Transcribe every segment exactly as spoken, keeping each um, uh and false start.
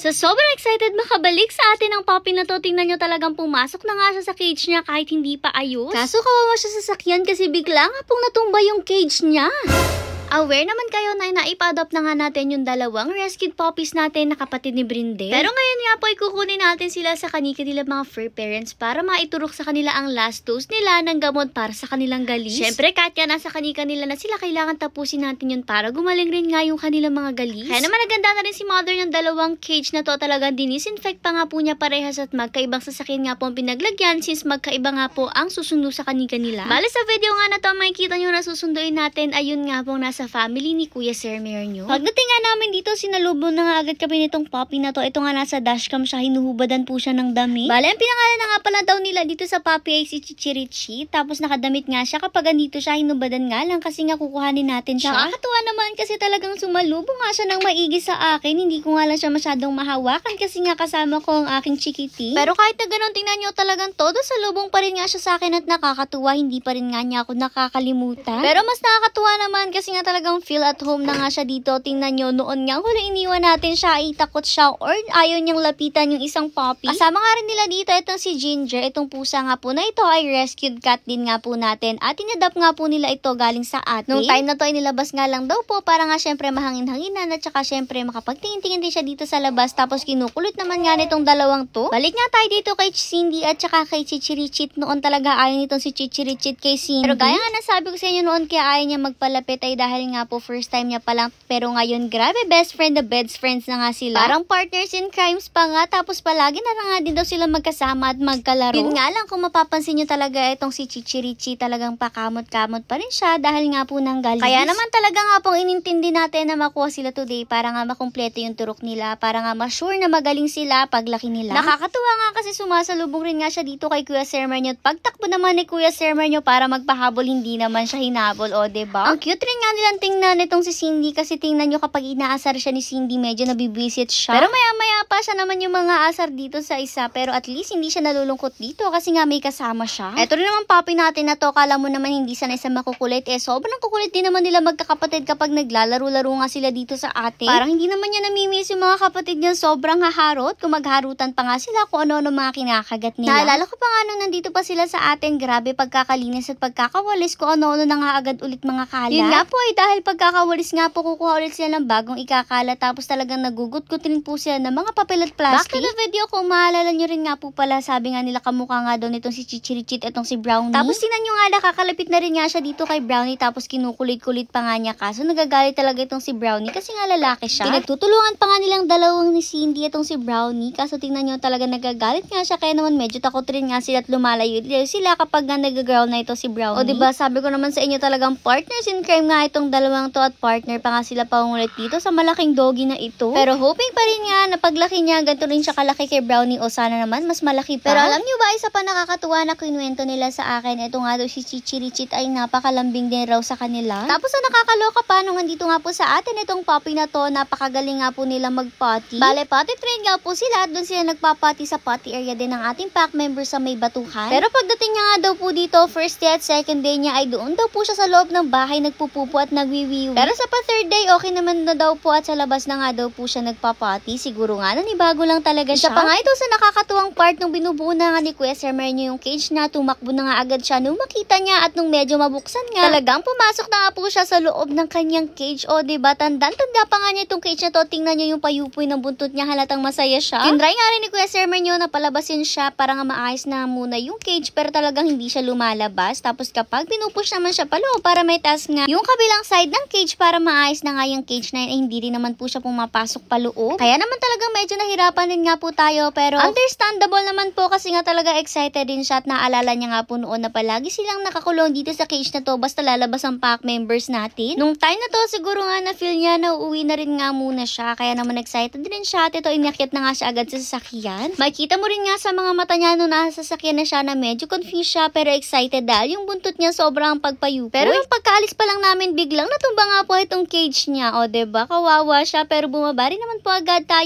So sobrang excited makabalik sa atin ang puppy na to. Tingnan nyo, talagang pumasok na nga siya sa cage niya kahit hindi pa ayos. Kaso kawawa siya sa sasakyan kasi bigla nga pong natumba yung cage niya. Aware naman kayo na naipa-adopt na nga natin yung dalawang rescued puppies natin na kapatid ni Brindel. Pero ngayon nga po, ikukunin natin sila sa kanika nila mga fur parents para maiturok sa kanila ang last dose nila ng gamot para sa kanilang galis. Siyempre, kahit yan nasa kanika nila na sila, kailangan tapusin natin yun para gumaling rin nga yung kanilang mga galis. Kaya naman naganda na rin si mother ng dalawang cage na to. Talagang dinisinfect pa nga po niya parehas at magkaibang sasakyan nga po ang pinaglagyan since magkaiba nga po ang susundo sa kanika nila. Bale sa video nga na to, makikita nyo na susunduin natin, ayun nga po nasa family ni Kuya Sermer nyo. Pagdating nga namin dito, sinalubong na nga agad kami nitong puppy na to. Ito nga nasa dashcam siya, hinuhubadan po siya ng damit. Bale, ang pinangalan na nga pala daw nila dito sa puppy ay si Chichirichi. Tapos nakadamit nga siya kapag andito siya, hinubadan nga lang kasi nga kukuhanin natin siya. Nakakatuwa naman kasi talagang sumalubong nga siya ng maigi sa akin. Hindi ko nga lang siya masyadong mahawakan kasi nga kasama ko ang aking chikiti. Pero kahit na ganun, tingnan nyo, talagang todo salubong pa rin nga siya sa akin at nakakatuwa. Hindi pa rin nga niya ako nakakalimutan. Pero mas nakakatuwa naman kasi nga talagang feel at home na nga siya dito. Tingnan nyo, noon nga huling iniwan natin siya, ay takot siya or ayaw niyang lapitan yung isang puppy. Kasama nga rin nila dito itong si Ginger. Itong pusa nga po na ito ay rescued cat din nga po natin. At inadapt nga po nila ito galing sa atin. Nung time na to ay nilabas nga lang daw po para nga syempre mahangin-hanginan at saka syempre makapagtingin-tingin din siya dito sa labas. Tapos kinukulot naman nga nitong dalawang to. Balik nga tayo dito kay Cindy at saka kay Chichirichit. Noon talaga ayaw nitong si Chichirichit kay Cindy. Pero gaya nga nasabi ko sa inyo noon, kaya ayaw niya magpalapit ay dahil nga po first time niya pa lang. Pero ngayon, grabe, best friend the best friends na nga sila. Parang partners in crimes pa nga. Tapos palagi na nga din daw sila magkasama at magkalaro. Yun nga lang, kung mapapansin nyo talaga itong si Chichirichi, talagang pakamot-kamot pa rin siya dahil nga po ng galis. Kaya naman talaga nga pong inintindi natin na makuha sila today para nga makumpleto yung turok nila. Para nga ma-sure na magaling sila paglaki nila. Nakakatuwa nga kasi sumasalubong rin nga siya dito kay Kuya Sermer nyo. Pagtakbo naman ni Kuya Sermer nyo para magpahabol, hindi naman siya hinabol. O, diba? Ang cute rin nga nilang tingnan itong si Cindy kasi tingnan nyo kapag inaasar siya ni Cindy, medyo nabibisit siya. Pero maya-maya pa siya naman yung mga asar dito sa isa. Pero at least hindi siya nalulungkot dito kasi nga may kasama siya. Eto rin naman puppy natin na to. Kala mo naman hindi sanay sa makukulit. Eh, sobrang kukulit din naman nila magkakapatid kapag naglalaro-laro nga sila dito sa atin. Parang hindi naman niya namimiss yung mga kapatid niya. Sobrang haharot. Kung magharutan pa nga sila kung ano-ano mga kinakagat nila. Naalala ko pa nga nung nandito pa sila sa atin. Grabe pagkakalinis at pagkakawalis kung ano-ano na nga agad ulit mga kalat. Yun nga po ay dahil pagkakawalis nga po kukuha ulit sila ng bagong ikakala tapos talagang nagugut-gut rin po sila ng mga papel at plastic. Back to the video, kung maalala nyo rin nga po pala, sabi nga nila kamukha nga daw nitong si Chichirichit itong si Brownie. Tapos tingnan nyo nga, nakakalapit na rin nga siya dito kay Brownie tapos kinukulit-kulit pa nga niya, kaso nagagalit talaga itong si Brownie kasi nga lalaki siya. Pinagtutulungan pa nga nilang dalawang ni Cindy itong si Brownie, kaso tingnan nyo talaga nagagalit nga siya, kaya naman medyo takot rin nga sila at lumalayo sila kapag nga nag-growl na ito si Brownie. O diba, sabi ko naman sa inyo talagang partners in crime nga itong dalawang to at partner pa nga sila pangungulit dito sa malaking doggy na ito. Pero hoping pa rin nga na paglaki niya, ganito rin siya kalaki kay Brownie o sana naman mas malaki pa. Pero alam niyo ba, isa pa nakakatuwa na kinuwento nila sa akin, ito nga daw si Chichirichit ay napakalambing din raw sa kanila. Tapos ang nakakaloka pa, nung andito nga po sa atin itong puppy na to, napakagaling nga po nila mag-potty. Bale, potty train nga po sila at doon sila nagpa-potty sa potty area din ng ating pack members sa may batuhan. Pero pagdating niya nga daw po dito, first day at second day niya ay doon daw po siya sa loob ng bahay nagpupupo at nagwiwiwi. Pero sa pa third day, okay naman na daw po at sa labas na nga daw po siya nagpapati. Siguro nga nanibago lang talaga siya. Isa pa nga ito sa nakakatuwang part nung binubuo na nga ni Kuya Sermer nyo yung cage na, tumakbo na nga agad siya nung makita niya at nung medyo mabuksan nga. Talagang pumasok na nga po siya sa loob ng kanyang cage. O diba, tandang-tanda pa nga niya itong cage na to. Tingnan niyo yung payupoy ng buntot niya, halatang masaya siya. Tinry nga rin ni Kuya Sermer nyo na palabasin siya para nga maayos na muna yung cage, pero talagang hindi siya lumalabas. Tapos kapag pinupush naman siya paloob para may taas nga yung kabilang side ng cage para maayos na nga yung cage na yun, eh, hindi rin naman po siya pumapasok paloob. Kaya naman talagang medyo nahirapan din nga po tayo, pero understandable naman po kasi nga talaga excited din siya at naalala niya nga po noon na palagi silang nakakulong dito sa cage na to basta lalabas ang pack members natin. Nung time na to siguro nga na feel niya na uuwi na rin nga muna siya, kaya naman excited din siya at ito inakyat na nga siya agad sa sasakyan. Makikita mo rin nga sa mga mata niya nung nasa sasakyan na siya na medyo confused siya pero excited dahil yung buntot niya sobrang pagpayupoy. Pero nung pagkaalis pa lang namin, biglang natumba nga po itong cage niya. O diba, kawawa siya pero bumaba rin naman po agad tayo para nga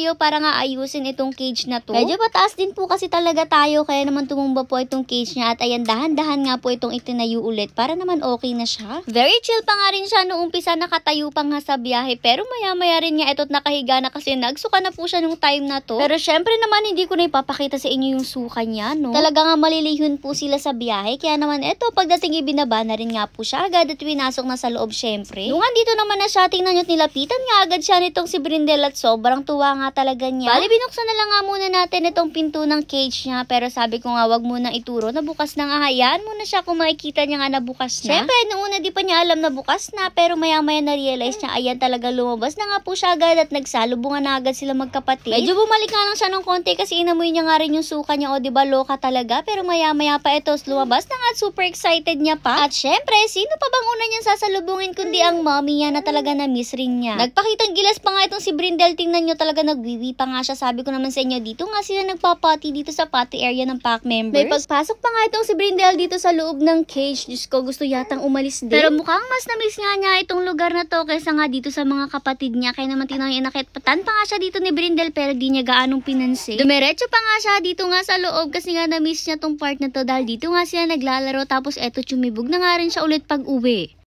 nga ayusin itong cage na to. Medyo pataas din po kasi talaga tayo kaya naman tumumba po itong cage niya at ayan dahan-dahan nga po itong itinayo ulit para naman okay na siya. Very chill pa nga rin siya noong umpisa, nakatayo pa nga sa biyahe pero maya-maya rin nga ito't nakahiga na kasi nagsuka na po siya nung time na to. Pero syempre naman hindi ko na ipapakita sa inyo yung suka niya, no? Talaga nga malilihon po sila sa biyahe kaya naman eto pagdating ibinaba na rin nga po siya agad at winasok na sa loob syempre. Nung andito naman na siya, tingnan nyo't nilapitan nga agad siya nitong si Brindel at sobrang tuwa nga talaga niya. Bali binuksan na lang nga muna natin itong pinto ng cage niya pero sabi ko nga wag muna ituro na bukas na nga, hayaan muna siya kung makikita niya nga na bukas na. Syempre noong una di pa niya alam na bukas na pero maya maya na-realize niya ayan talaga lumabas na nga po siya agad at nagsalubungan na agad sila magkapatid. Medyo bumalik nga lang siya ng konti kasi inamoy niya nga rin yung suka niya o diba loka talaga pero maya maya pa ito lumabas na nga at super excited niya pa. At syempre sino pa bang una niyang sasalubungin kundi ang mommy niya na talaga na-miss rin niya. Nagpakitang gilas pa nga itong si Brindel, tingnan nyo talaga nagwiwi pa nga siya. Sabi ko naman sa inyo dito nga sila nagpapati dito sa party area ng pack members. May pagpasok pa nga itong si Brindel dito sa loob ng cage. Diyos ko, gusto yatang umalis din. Pero mukhang mas na-miss nga niya itong lugar na to kaysa nga dito sa mga kapatid niya. Kaya naman tinang inakit patan pa nga siya dito ni Brindel pero di niya gaanong pinansin. Dumiretso pa nga siya dito nga sa loob kasi nga na-miss niya tong part na to dahil dito nga sila naglalaro tapos eto tsumibog na nga rin siya ulit pag uwi.